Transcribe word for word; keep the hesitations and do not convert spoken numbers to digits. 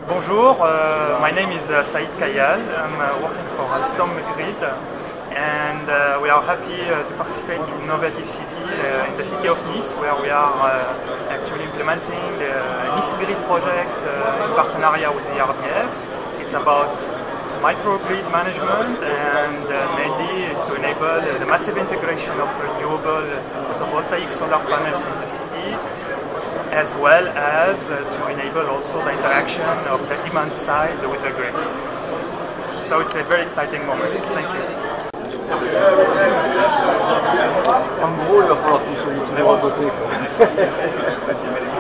Bonjour, uh, my name is uh, Saïd Kayal. I'm uh, working for Alstom Grid, and uh, we are happy uh, to participate in Innovative City uh, in the city of Nice, where we are uh, actually implementing the Nice Grid project uh, in partenariat with the R D F. It's about microgrid management, and uh, mainly is to enable uh, the massive integration of renewable photovoltaic solar panels in the city, as well as uh, to enable also the interaction of the demand side with the grid. So it's a very exciting moment. Thank you. En gros, il va falloir qu'on se retrouve à voter.